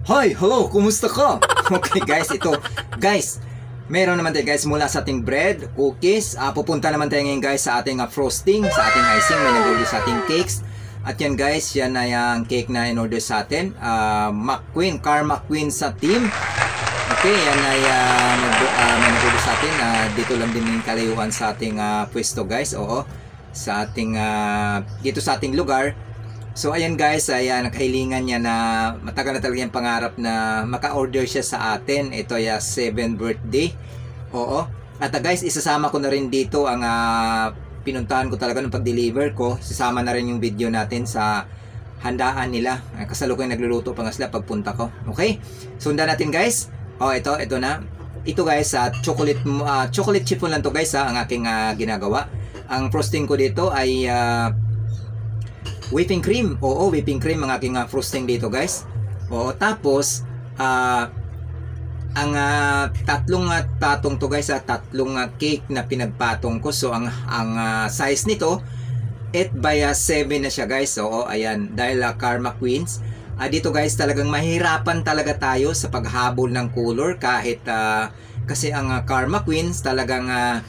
Hi, hello, kumusta ka? Okay guys, ito. Guys, meron naman tayo guys mula sa ating bread, cookies. Pupunta naman tayo ngayon guys sa ating frosting, sa ating icing. May nag-order sa ating cakes. At yan guys, yan na yung cake na in-order sa atin. McQueen, Car McQueen sa team. Okay, yan ay may nag-order sa atin. Dito lang din yung kalayuan sa ating pwesto guys. Oo, sa ating, dito sa ating lugar. So ayan guys, ayan, nakahilingan niya na matagal na talaga yung pangarap na maka-order siya sa atin. Ito ay 7th birthday. Oo. At guys, isasama ko na rin dito ang pinuntahan ko talaga ng pag-deliver ko. Sasama na rin yung video natin sa handaan nila. Kasalukuyan nagluluto pa nga sila pagpunta ko. Okay? Sundan natin guys. Ito na. Ito guys, chocolate chiffon lang to guys ang aking ginagawa. Ang frosting ko dito ay whipping cream. Oo, whipping cream ang aking frosting dito guys. Oo, tapos ang tatlong patong to guys, tatlong cake na pinagpatong ko. So ang size nito 8 by 7 na siya guys. Oo, ayan, dahil Car McQueens. Dito guys, talagang mahirapan talaga tayo sa paghabol ng color kahit kasi ang Car McQueens talagang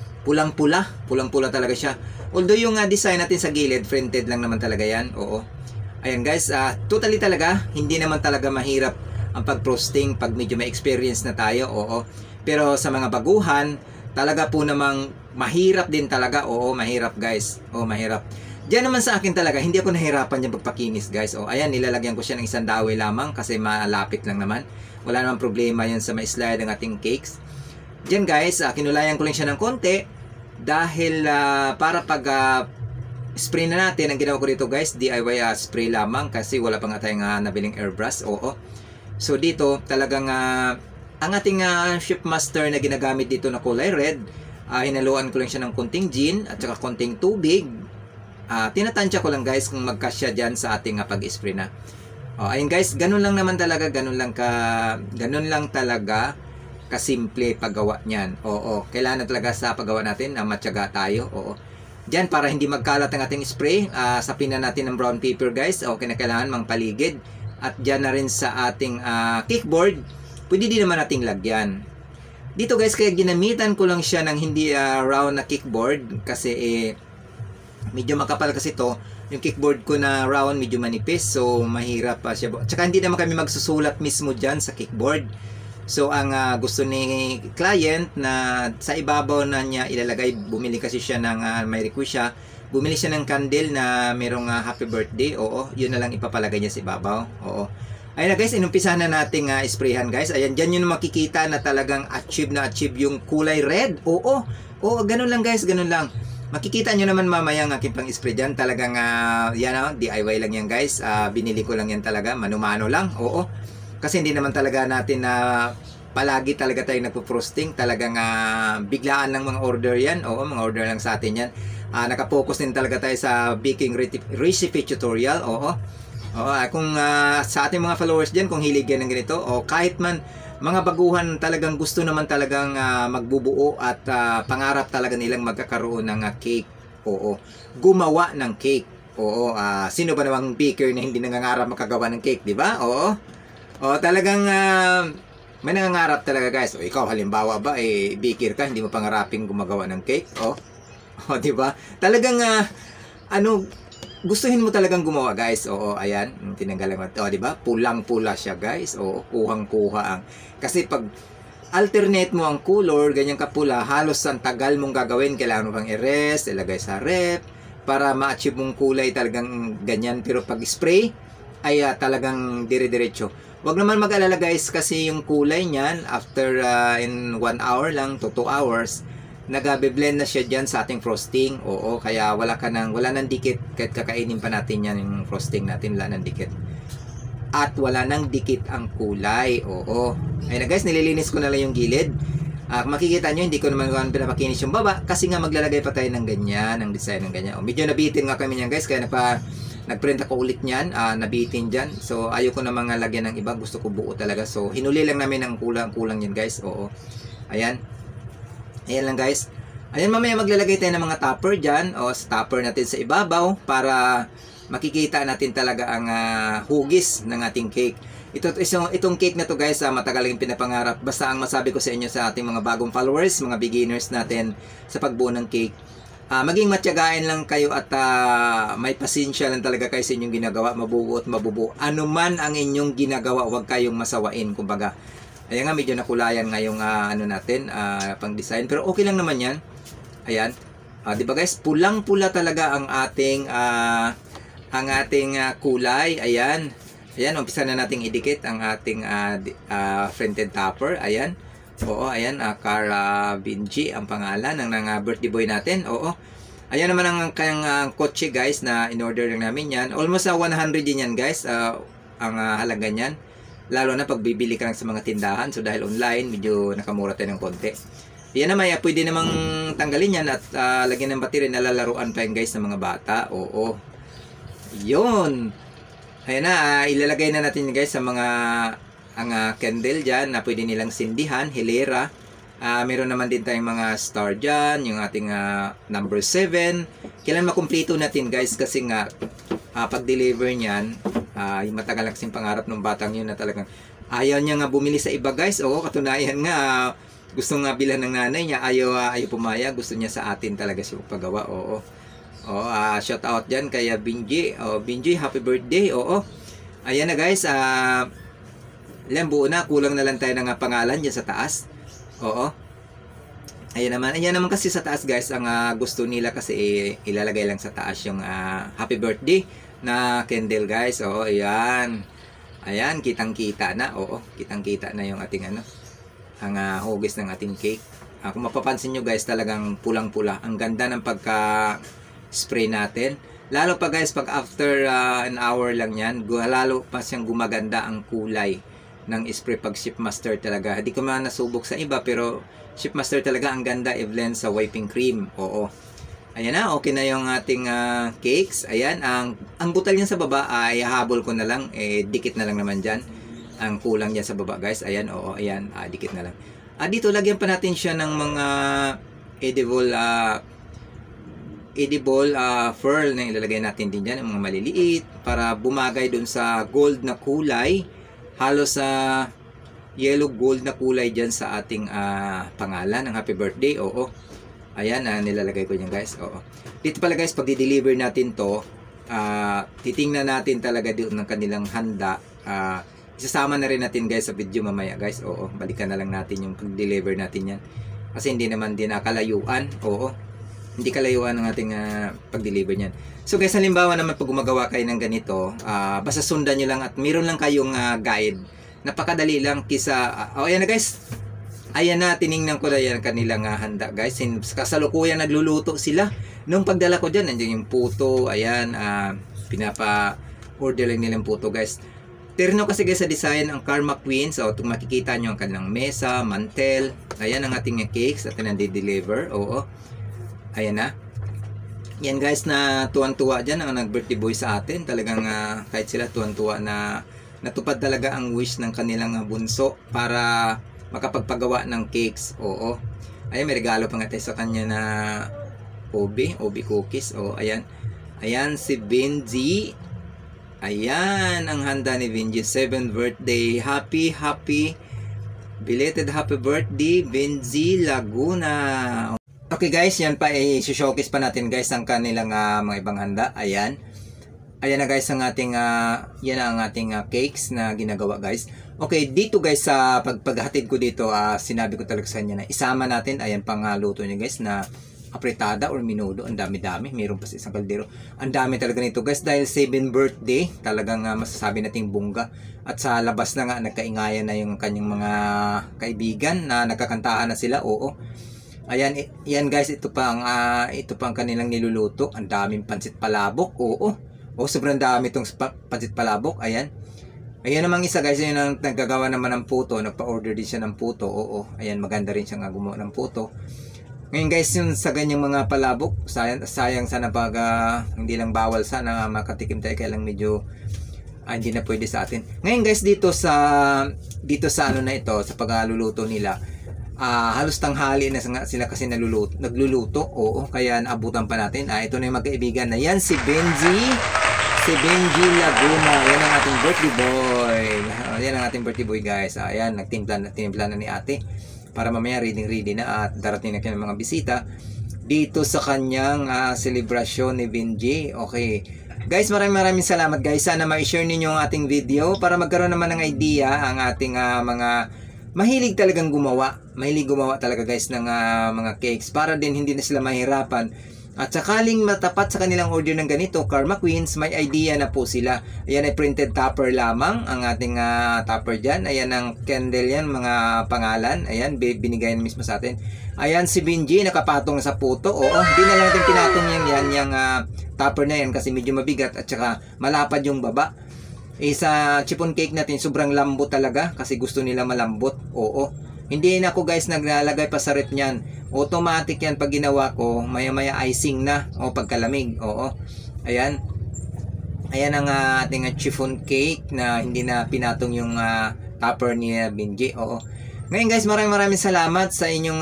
pulang-pula talaga siya. Although yung design natin sa gilid, printed lang naman talaga yan. Oo. Ayan guys, totally talaga, hindi naman talaga mahirap ang pag-frosting pag medyo may experience na tayo. Oo. Pero sa mga baguhan, talaga po namang mahirap din talaga. Oo, mahirap guys. Oo, mahirap. Diyan naman sa akin talaga, hindi ako nahirapan yung pagpakinis guys. O ayan, nilalagyan ko siya ng isang daway lamang kasi malapit lang naman. Wala namang problema yan sa may slide ng ating cakes. Diyan guys, kinulayan ko lang siya ng konti. Dahil para pag spray na natin, ang ginawa ko dito guys, DIY spray lamang kasi wala pa nga tayong nabiling airbrush. Oo. So dito talagang ang ating chef master na ginagamit dito na kulay red, hinaluan ko lang siya ng konting gin at saka konting tubig. Tinatansya ko lang guys kung magkasya dyan sa ating pag-spray na. Ayun guys, ganun lang naman talaga, ganun lang talaga kasimple paggawa niyan. Oo, kailangan talaga sa paggawa natin matyaga tayo. Oo. Diyan para hindi magkalat ang ating spray, sapin na natin ng brown paper guys. Okay, na kailangan mang paligid. At diyan na rin sa ating cake board, pwede din naman nating lagyan. Dito guys, kaya ginamitan ko lang siya ng hindi round na cake board kasi medyo makapal kasi to. Yung cake board ko na round medyo manipis, so mahirap pa siya. Tsaka hindi naman kami magsusulat mismo diyan sa cake board. So ang gusto ni client na sa ibabaw na niya ilalagay, bumili kasi siya ng may request siya, bumili siya ng candle na merong happy birthday. Oo, yun na lang ipapalagay niya sa ibabaw. Oo. Ayun na guys, inumpisahan na nating sprayhan guys. Ayan, dyan yun makikita na talagang achieve yung kulay red. Oo, ganun lang guys, ganun lang. Makikita nyo naman mamaya ang aking pang-spray dyan. Talagang yan DIY lang yan guys. Binili ko lang yan talaga, mano-mano lang. Oo. Kasi hindi naman talaga natin na palagi talaga tayo nagpo-frosting. Talagang biglaan lang mga order yan. Oo, mga order lang sa atin yan. Nakapokus din talaga tayo sa baking recipe tutorial. Oo. Kung sa ating mga followers dyan, kung hilig yan ng ganito, o kahit man mga baguhan talagang gusto naman talagang magbubuo at pangarap talaga nilang magkakaroon ng cake. Oo. Gumawa ng cake. Oo. Sino ba namang baker na hindi nangangarap makagawa ng cake, di ba? Oo. Talagang may nangangarap talaga guys. Ikaw halimbawa ba baker ka, hindi mo pangaraping gumagawa ng cake? Di ba? Talagang gustuhin mo talagang gumawa guys. Oo, ayan, tinanggalan mo. Di ba? Pulang-pula siya guys. Oo, kuhang-kuha kasi pag alternate mo ang color, ganyan kapula, halos ang tagal mong gagawin, kailangan mo pang i-rest, ilagay sa rep para ma-achieve mong kulay talagang ganyan. Pero pag spray ay talagang dire-diretso. Wag naman mag-alala guys kasi yung kulay niyan after in 1 hour lang to 2 hours nagabe-blend na siya diyan sa ating frosting. Oo, kaya wala nang dikit kahit kakainin pa natin yan yung frosting natin, wala nang dikit. At wala nang dikit ang kulay. Oo. Ayun na guys, nililinis ko na lang yung gilid. Makikita nyo, hindi ko naman pinapakinis yung baba kasi nga maglalagay pa tayo ng ganyan, ng design ng ganyan. Medyo nabitin nga kami niyan guys, kaya nagprint ako ulit niyan, nabitin dyan. So ayoko na mga lagyan ng iba, gusto ko buo talaga. So hinuli lang namin ang kulang yan guys. Oo. Ayan lang guys. Ayan, mamaya maglalagay tayo ng mga topper dyan, o topper natin sa ibabaw para makikita natin talaga ang hugis ng ating cake. Itong cake na to guys, matagal yung pinapangarap. Basta ang masabi ko sa inyo sa ating mga bagong followers, mga beginners natin sa pagbuo ng cake, maging matyagain lang kayo at may pasensya lang talaga kayo sa inyong ginagawa, mabubuo at mabubuo. Ano man ang inyong ginagawa, huwag kayong masawain, kumbaga. Ayan nga, medyo nakulayan nga yung ano natin, pang design, pero okay lang naman yan. Ayan, di ba guys, pulang-pula talaga ang ating kulay. Ayan. Ayan, umpisa na nating idikit ang ating printed topper. Ayan. Oo, ayan, Cara Binji ang pangalan ng birthday boy natin. Oo. Ayan naman ang kanyang kotse guys na in-order lang namin yan. Almost 100 din yan guys, ang halaga niyan. Lalo na pag bibili ka lang sa mga tindahan. So dahil online, medyo nakamura tayo ng konti. Yan naman, pwede namang tanggalin yan at lagyan ng battery na lalaruan pa yan guys ng mga bata. Oo. Yun. Ayan na, ilalagay na natin guys sa mga candle dyan na pwede nilang sindihan, hilera. Meron naman din tayong mga star dyan, yung ating number 7. Kailan makumpleto natin guys kasi nga pag-deliver niyan, yung matagal na kasing pangarap ng batang yun na talagang ayaw niya nga bumili sa iba guys. Oo, katunayan nga, gusto nga bilhan ng nanay niya, ayaw pumaya, gusto niya sa atin talaga siya paggawa. Oo. Shout out dyan kay Binji. Binji, happy birthday. Oo. Ayan na guys. Buo na. Kulang na lang tayo ng pangalan dyan sa taas. Oo. Ayan naman kasi sa taas guys. Ang gusto nila kasi ilalagay lang sa taas yung happy birthday na candle guys. Oo. Ayan. Ayan. Kitang-kita na. Oo. Kitang-kita na yung ating ang hugis ng ating cake. Kung mapapansin nyo guys, talagang pulang-pula. Ang ganda ng spray natin. Lalo pa guys, pag after an hour lang yan, lalo pa siyang gumaganda ang kulay ng spray pag Shipmaster talaga. Hindi ko man nasubok sa iba, pero Shipmaster talaga ang ganda i-blend sa whipping cream. Oo. Ayan na, okay na yung ating cakes. Ayan, ang butal niya sa baba ay habol ko na lang. Dikit na lang naman dyan. Ang kulang niya sa baba guys. Ayan, oo, ayan, dikit na lang. Dito, lagyan pa natin siya ng mga edible pearl na ilalagay natin din dyan, mga maliliit para bumagay dun sa gold na kulay, halos sa yellow gold na kulay dyan sa ating pangalan ng happy birthday. Oo, ayan, nilalagay ko dyan guys. Oo, dito pala guys, pag di-deliver natin to, titingnan natin talaga doon ng kanilang handa. Isasama na rin natin guys sa video mamaya guys. Oo, balikan na lang natin yung pag-deliver natin yan kasi hindi naman din nakalayuan. Oo, hindi kalayuan ng ating pag-deliver niyan. So guys, halimbawa naman pag gumagawa kayo ng ganito, basta sundan nyo lang at meron lang kayong guide. Napakadali lang kisa, ayan na guys. Ayan na, tiningnan ko na yan kanilang handa guys. Kasalukuyan nagluluto sila. Nung pagdala ko dyan, nandiyan yung puto. Ayan, pinapa-order lang nilang puto guys. Terno kasi guys sa design ang Karma Queen. So makikita nyo ang kanilang mesa, mantel. Ayan ang ating cakes at nandi-deliver. Oo. Ayan na. Yan guys, na tuwan-tuwa dyan ang nag-birthday boy sa atin. Talagang kahit sila tuwan-tuwa na natupad talaga ang wish ng kanilang bunso para makapagpagawa ng cakes. Oo. Ayan, may regalo pa nga tayo sa kanya na Obi cookies. Oo, ayan. Ayan si Benji. Ayan ang handa ni Benji. 7th birthday. Happy belated happy birthday Benji Laguna. Okay guys, yan pa, i-showcase pa natin guys ang kanilang mga ibang handa. Ayan. Ayan na guys ang ating, yan ang ating cakes na ginagawa guys. Okay, dito guys sa paghatid ko dito, sinabi ko talaga sa inyo na isama natin. Ayan pang luto niya guys na apretada or minudo. Ang dami-dami. Mayroon pa sa isang kaldero. Ang dami talaga nito guys dahil 7th birthday. Talagang masasabi nating bongga. At sa labas na nga, nagkaingayan na yung kanyang mga kaibigan na nagkakantahan na sila. Oo. Ayan, yan guys, ito pa ang kanilang niluluto. Ang daming pansit palabok. Oo. Sobrang dami itong pansit palabok. Ayan. Ayan namang isa guys, yun ang naggagawa naman ng puto. Nagpa-order din siya ng puto. Oo. Ayan, maganda rin siya gumawa ng puto. Ngayon guys, yung sa ganyang mga palabok, sayang sana pag hindi lang bawal sana makatikim tayo, kaya lang medyo hindi na pwede sa atin. Ngayon guys, dito sa ano na ito, sa pagluluto nila, halos tanghali na sila kasi nagluluto. Oo, kaya naabutan pa natin. Ito na yung magkaibigan na yan, si Benji Laguna. Yan ang ating birthday boy. Okay, yan ang ating birthday boy guys. Ayan, nagtimpla na ni ate para mamaya ready na at darating na kayo ng mga bisita dito sa kanyang selebrasyon ni Benji. Okay. Guys, maraming salamat guys. Sana ma-share ninyo ang ating video para magkaroon naman ng idea ang ating mga mahilig talagang gumawa. Mahilig gumawa talaga guys ng mga cakes para din hindi na sila mahirapan. At sakaling matapat sa kanilang order ng ganito, Karma Queens, may idea na po sila. Ayan ay printed topper lamang ang ating topper dyan. Ayan ang candle yan, mga pangalan. Ayan, binigayan mismo sa atin. Ayan si Benji, nakapatong sa puto. Oo, hindi na lang natin pinatong yung topper na yan kasi medyo mabigat at saka malapad yung baba. Sa chiffon cake natin, sobrang lambot talaga kasi gusto nila malambot. Oo. Hindi na ako guys naglalagay pa sa rep niyan. Automatic yan pag ginawa ko, maya icing na o pagkalamig. Oo. Ayan. Ayan ang ating chiffon cake na hindi na pinatong yung topper ni Benji. Oo. Ngayon guys, maraming salamat sa inyong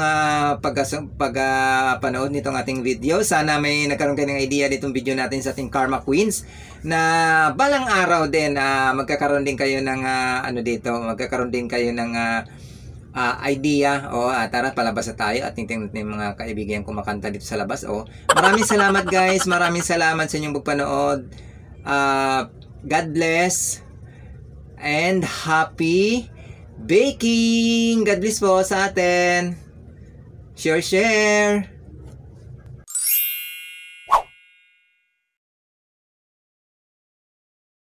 panood nitong ating video. Sana may nagkaroon kayo ng idea ditong video natin sa ating Karma Queens na balang araw din magkakaroon din kayo ng magkakaroon din kayo ng idea. Tara, palabas na tayo at tingnan natin yung mga kaibigan kumakanta dito sa labas. Maraming salamat guys. Maraming salamat sa inyong pagpanood. God bless and happy baking. God bless po sa atin. Share.